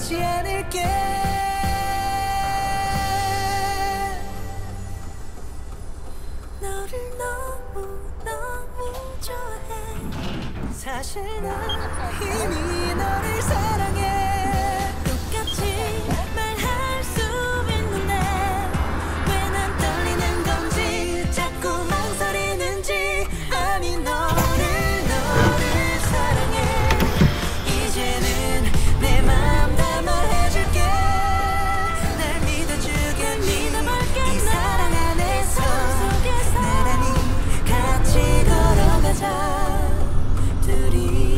하지 않을게. 너를 너무 좋아해. 사실 난 이미 너를 사랑해. 똑같이 말할 수 있는데 왜 난 떨리는 건지 자꾸 망설이는지. 아니 너를 사랑해. 이제는 내 맘 다 말해줄게. 날 믿어주게 믿어볼게. 이 사랑 안에서 나란히 같이 걸어가자 둘이.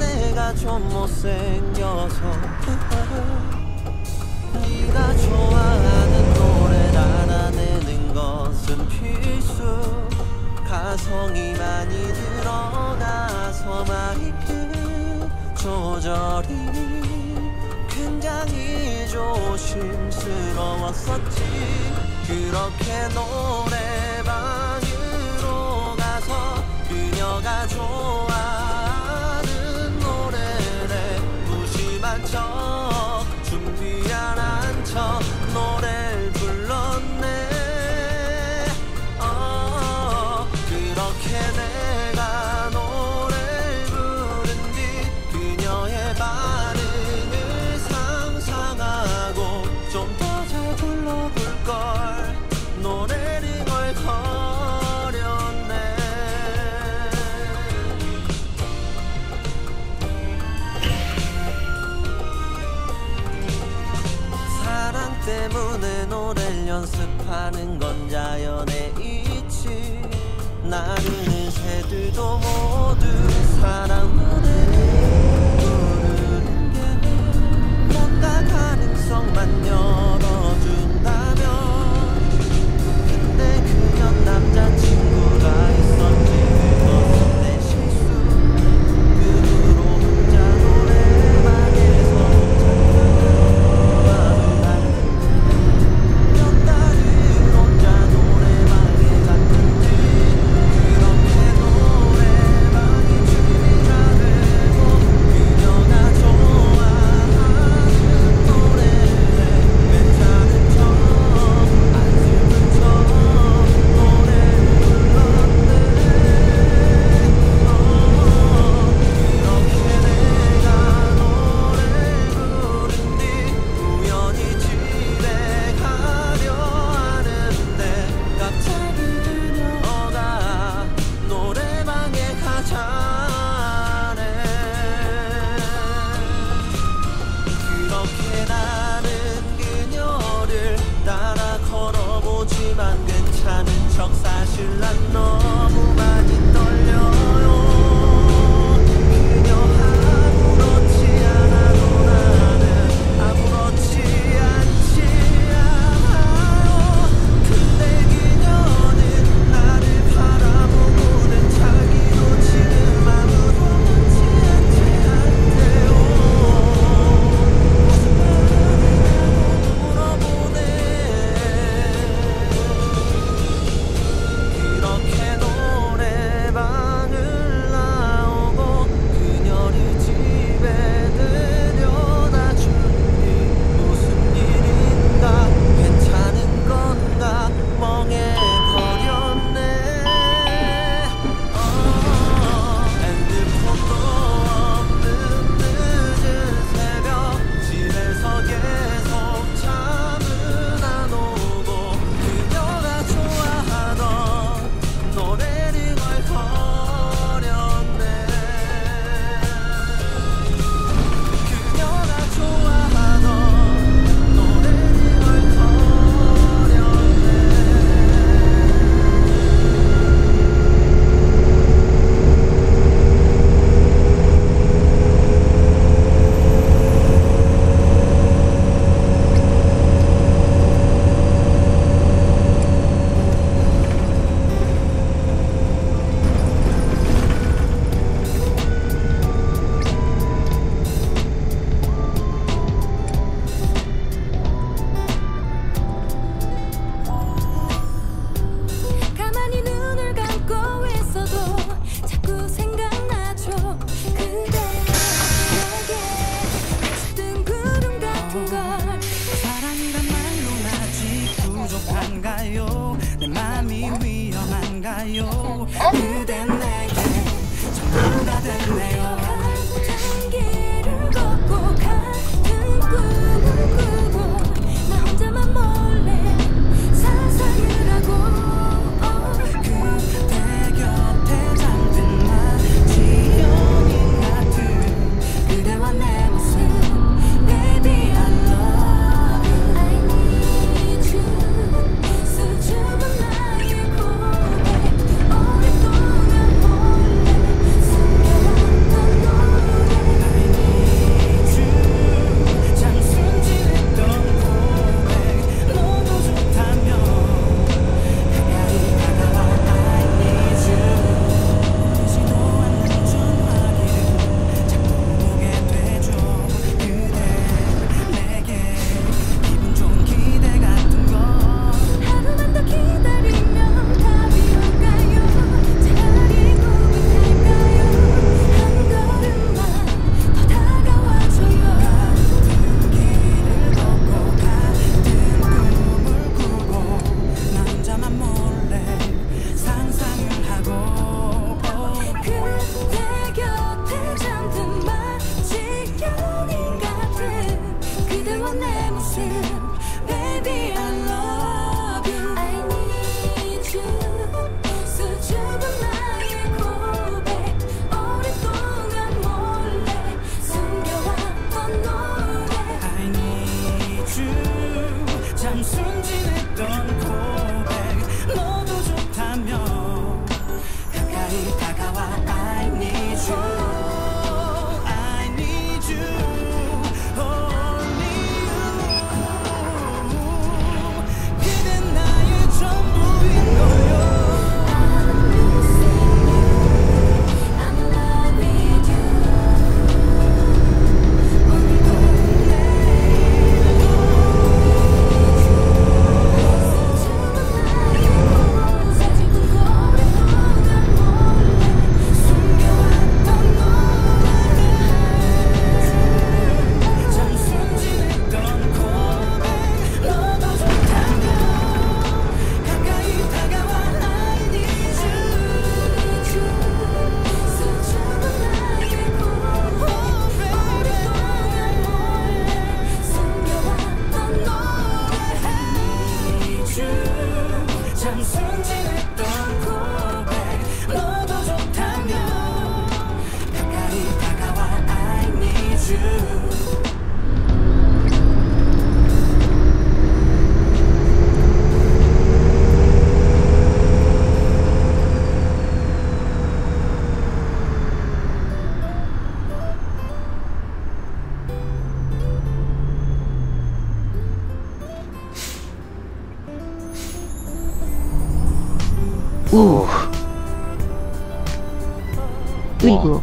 좀 못생겨서 네가 좋아 조절이 굉장히 조심스러웠었지. 그렇게 노래방으로 가서 그녀가 좋아하는 노래를 무심한 척 준비 안 한 척 노래를 불렀네. 그렇게 내가 노래를 부른 뒤 그녀의 반응을 상상하고 좀 더 잘 불러볼걸 노래를 걸거렸네. 사랑 때문에 노래를 연습하는 건 자연의 이치. 나르는 새들도 모두 사랑 노래를 부르는 게 뭔가 가능성만 열어준다면. 근데 그년 남자친구가 있었지. 그것은 내 실수. 그 후로 혼자 노래방에서 잠깐 몇 달을 혼자 노래방에 갔는지. 그렇게 노래방이 취미가 되고 그녀가 좋아하는 노래를 괜찮은 척 안 슬픈 척 노래를 불렀네. 그렇게 내가 노래를 부른 뒤 우연히 집에 가려 하는데 갑자기 그녀가 노래방에 가자네. 그렇게 나는 그녀를 따라 걸어보지만 괜찮은 척 사실 난 너무 많이 떨려요. 그녀 아무렇지 않아도 나는 아무렇지 않지 않아요. 근데 그녀는 나를 바라보고는 자기도 지금 아무렇지 않지 않대요. 무슨 말을 하냐고 물어보네. 그렇게 노래방을 나오고 그녀를 집에 데려다 준 뒤 무슨 일인가 괜찮은 건가 멍해버렸네. 핸드폰도 없는 늦은 새벽 집에서 계속 잠은 안 오고 그녀가 좋아하던 노래를 걸거렸네. 그녀가 좋아하던 노래를 걸거렸네. 가만히 눈을 감고 있어도 자꾸 생각나죠. 그대 내게 비쳤던 구름 같은 걸. 사랑이란 말로 아직 부족한가요? 내 맘이 위험한가요? 그대 내게 전부가 됐네요. 같은 길을 걷고 같은 꿈을 꾸고 나 혼자만 몰래 사상을 하고 그대 곁에 잠든 마치 연인 같은 그대와 내 모습. Baby I love you, I need you. 수줍은 나의 고백 오랫동안 참 순진했던 고백 너도 좋다며 가까이 다가와 I need you I need you only you 그댄 나의 전부인 거요 참 순진했던 고백 너도 좋다며 가까이 다가와 I need you 우. 으이구.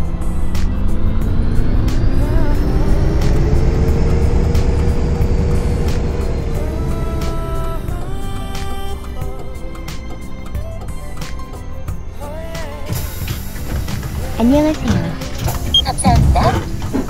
안녕하세요. 감사합니다.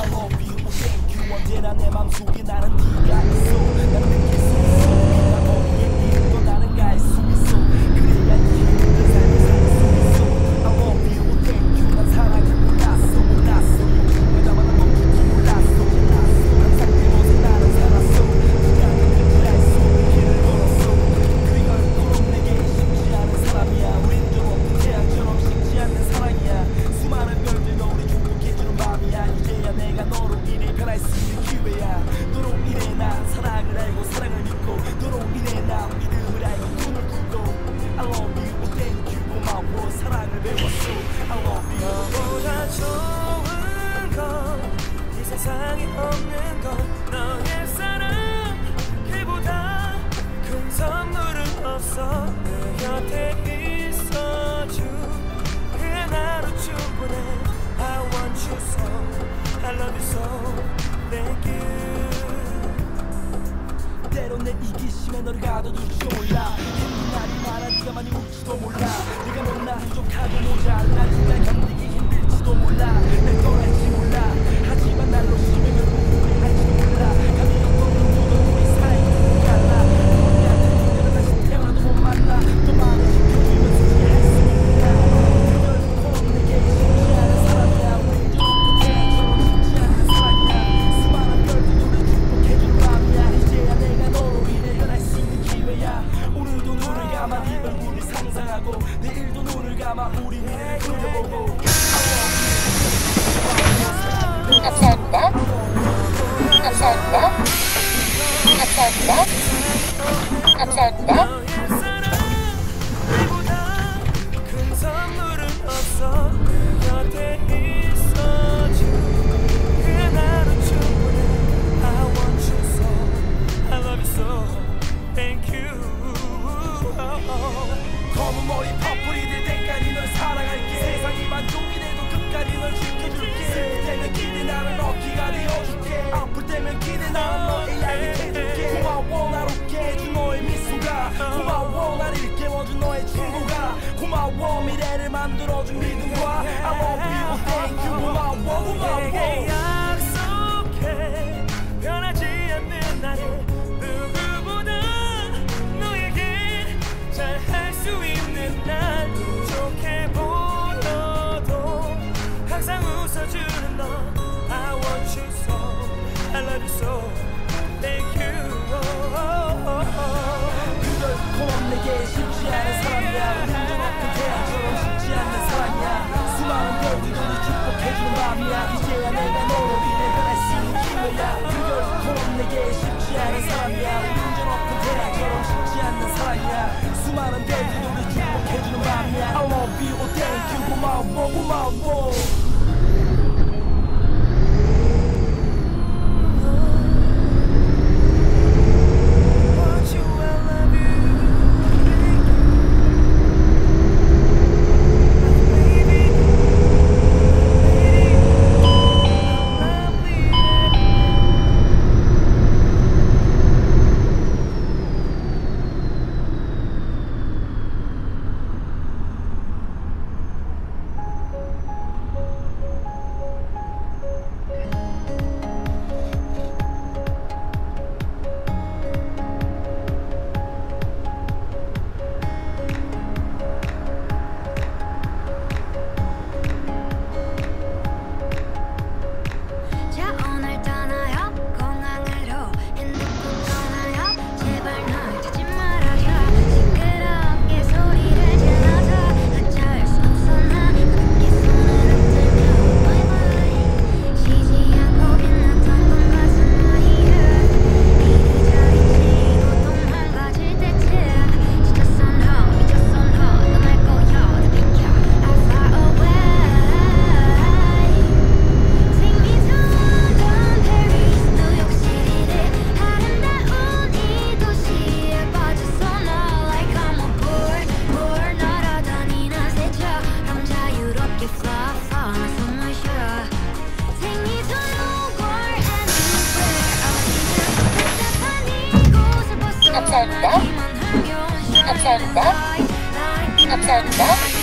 세상에 없는 건 너의 사랑 그보다 큰 선물은 없어 내 곁에 있어줘 그냥 하루 충분해 I want you so I love you so thank you 때론 내 이기심에 너를 가둬둘지 몰라 힘든 날이 많아 네가 많이 울지도 몰라 네가 못나 부족하고 모자라 네가 견디기 힘들지도 몰라 날 떠날지 몰라 하지만 날 놓치면 결국 할지도 몰라 감이 없던 누구도 우리 사이를 갈라 우리한테 그대로 다시 태어나도 못 만나 또 마음을 지켜주면 솔직히 할 수 있나 그걸 내게 쉽지 않은 사람이야 우린 좀 태양처럼 쉽지 않은 사랑이야 수많은 별들 노래 축복해준 밤이야 이제야 내가 너로 인해 변할 수 있는 기회야 오늘도 눈을 감아 네 얼굴을 상상하고 내일도 눈을 감아 우리 미래를 그려보고 감사합니다. 감사합니다. 감사합니다. 감사합니다. 큰 선물은 없어 내 곁에 있어줘 그냥 하루 충분해 I want you so I love you so thank you 검은 머리 퍼플이 될 때까지 널 사랑할게 세상이 만족이 돼도 끝까지 널 지켜줄게 슬플 때면 기대 나는 어깨가 되어줄게 아플 때면 기대 나는 너의 약이 돼줄게 고마워 날 웃게 해준 너의 미소가 고마워 나를 깨워준 너의 충고가 고마워 미래를 만들어준 믿음과 I love you thank you 고마워 내게 약속해 변하지 않는 나를 누구보다 너에게 잘할 수 있는 날 좋게 보여도 항상 웃어주는 너 I want you so I love you so thank you 그걸 고맙 내게 쉽지 않은 사람이야 우린 그 태양처럼 쉽지 않는 사랑이야 수많은 별들이 축복해주는 밤이야 이제야 내가 식지 않는 사랑이야 수많은 별들이 우리 축복해주는 밤이야 I love you, oh thank you 고마워 고마워 감사합니다. 감사합니다. 감사합니다.